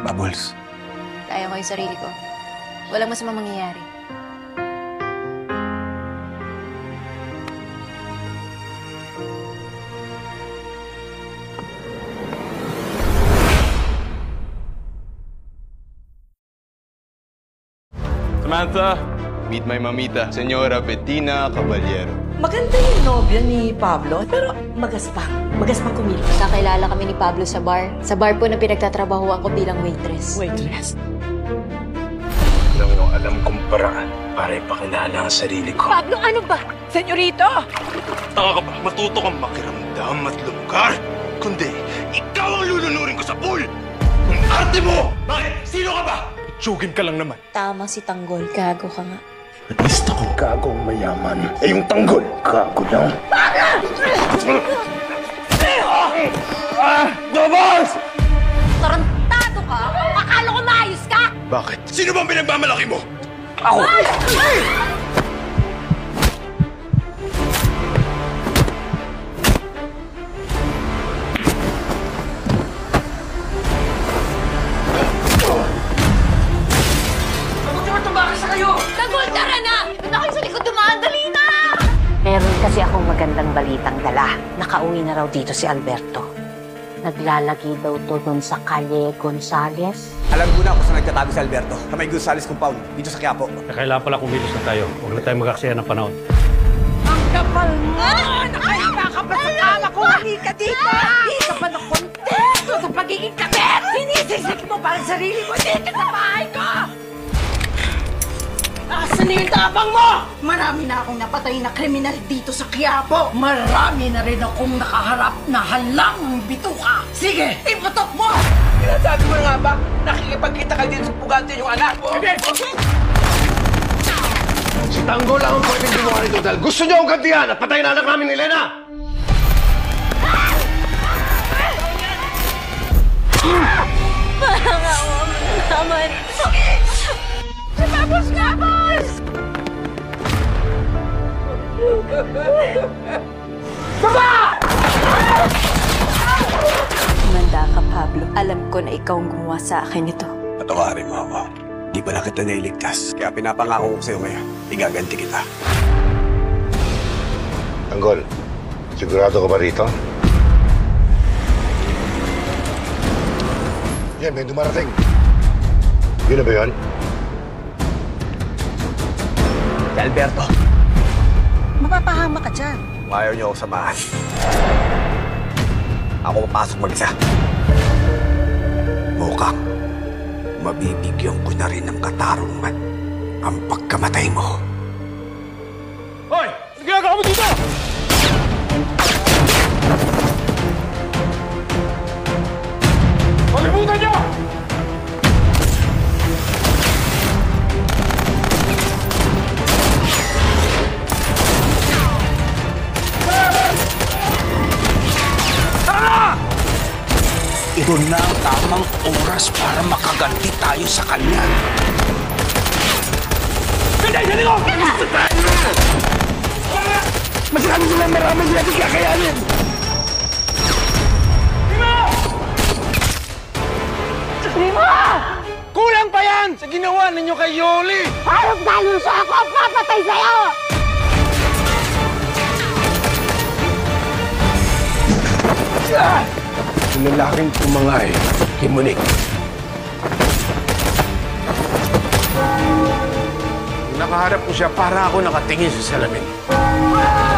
Bubbles. Kaya ko yung sarili ko. Walang masamang mangyayari. Samantha, meet my mamita, Señora Bettina Caballero. Maganda yung nobyo ni Pablo, pero magaspang. Magaspang kumilos. Kakilala kami ni Pablo sa bar. Sa bar po na pinagtatrabahuan ko bilang waitress. Waitress? Alam kong paraan para ipakilala ang sarili ko. Pablo, ano ba? Senyorito! Taka ka ba? Matuto kang makiramdam at lugar. Kundi, ikaw ang lulunurin ko sa pool! Kung arte mo! Bakit? Sino ka ba? Tsugin ka lang naman. Tama si Tanggol. Gago ka nga. At least ako gagong mayaman. Eh yung Tanggol, gago lang. Bubbles! Tarantado ka? Akala ko maayos ka? Bakit? Sino bang pinagmamalaki mo? Ako! Tanggol, tara na! Doon na kayo sa likod dumaan, dali na! Meron kasi akong magandang balitang dala. Nakauwi na raw dito si Alberto. Naglalagi daw to dun sa Calle Gonzales. Alam ko na kung saan nagtatago si Alberto. Sa may Gonzales compound, dito sa Quiapo. Kailangan pala kumilos na tayo. Huwag na tayo mag-aksaya ng panahon. Ang kapal mo! Nakahiga ka pa sa kama ko! Hindi ka dito! Hindi ka pa nakontento sa pagiging kabit! Sinisisik mo para sa sarili mo dito sa bahay ko! Asan na yung tapang mo? Marami na akong napatay na kriminal dito sa Quiapo. Marami na rin akong nakaharap na halang bituka. Sige, iputok mo! Sinasabi mo nga ba, nakikipagkita ka dito sa pugante yung anak mo? Si Tanggol lang ang pwedeng gumawa nito dahil gusto niyo akong gantihan at patayin anak namin ni Lena! Parang ako naman. Tapos nga, boss! Baba! Manda ka, Pablo. Alam ko na ikaw ang gumawa sa akin ito. Patawarin mo ako. Di pa na kita nailigtas. Kaya pinapangako ko sa'yo ngayon, igaganti kita. Tanggol, sigurado ka ba rito? Yan, may dumarating. Yun na ba yun? Si Alberto. Mapapahama ka dyan. Kung ayaw niyo ako samahan, ako papasok mag-isa. Mukhang mabibigyan ko na rin ng katarungan ang pagkamatay mo. Hoy! Ano ginagawa mo dito? Palibutan niyo! Ito na ang tamang oras para makaganti tayo sa kanya. Ganda! ko! Masyado silang marami sila natin kakayanin. Kulang pa yan sa ginawa ninyo kay Yoli! Harap tayo sa ako ang papatay sa'yo! Yung lalaking tumangay, Kimunik. Nakaharap ko siya para ako nakatingin sa salamin.